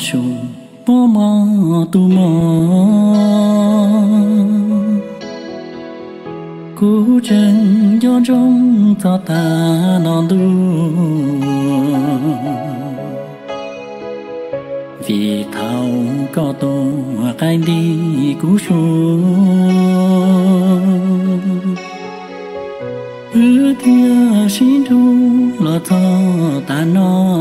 sùng bỏ mò tu mò cú chân gió trong cho ta non du vì thao có tô cái đi cú xuống ước kia xin thu lo cho ta nó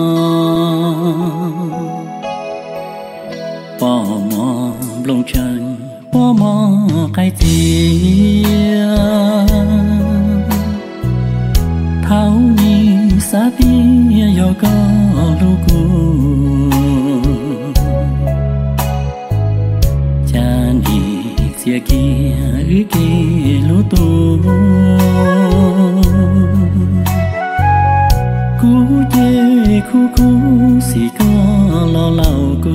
bỏ mò lông chân bỏ mò cái gì tháo ni xa bia yo có lu cu cha ni xia kia ư kia lu tu cú ye cú cú xì có lo lâu cú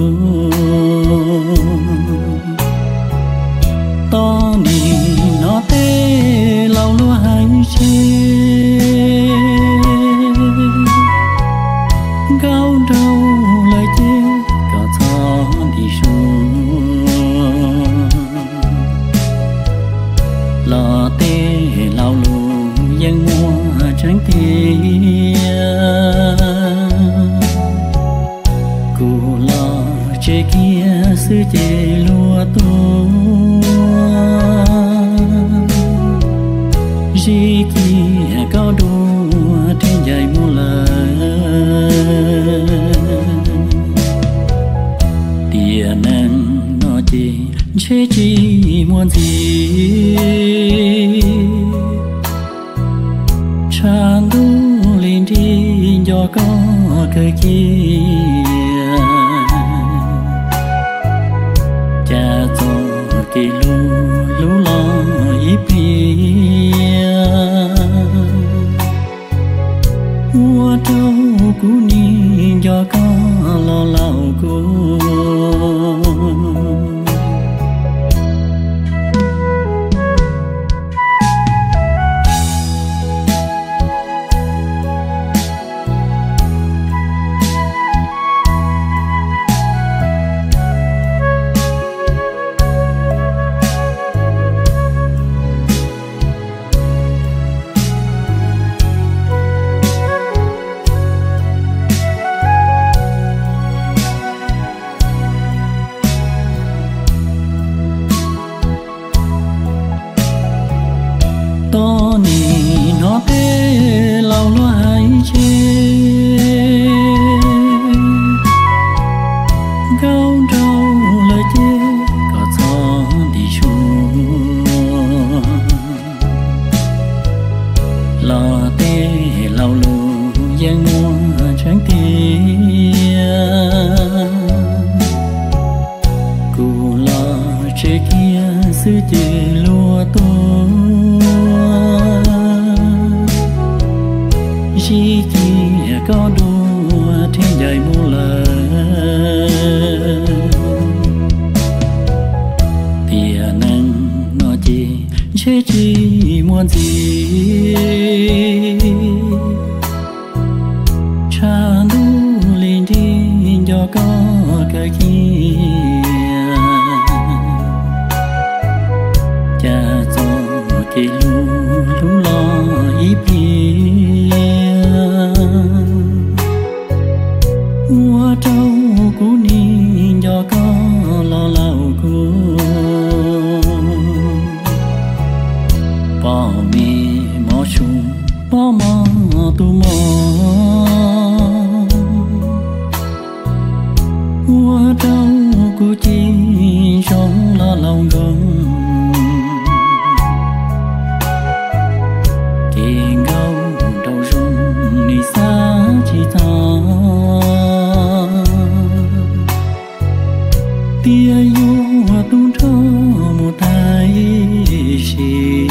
to ni nó tê lâu lúa hai chê gao đầu lời chê có cho đi xuống lo tê lâu lúa dân mua trắng tia cù lo chê kia sư chê lúa tu chỉ kia cao đua trên dài mua lời tiền năng nó chỉ chế chỉ muốn gì tràn đu lên đi do có cơ kia cha cho kỳ lu lu lo ít mua trâu cú ni do có lo lâu cú to ni nó tê lâu lo hai chê gao trâu lời chê có cho đi xuống lo tê lâu lù dân mua trắng tia cù lo chê kia sư chê lúa tô chỉ kia có đua trên đời mua lời tiền năng nó chỉ chế chỉ muốn gì cha đu lên đi do có cái kia cha cho kỳ lu lu lo ít mua trâu cú ni do có lo lâu cú bỏ mi mò sùng bỏ mò tu mò mua trâu cú chi sống lo lòng gồng tiền gâu đầu rung đi xa chỉ thọ tia yêu tu cho một ai chỉ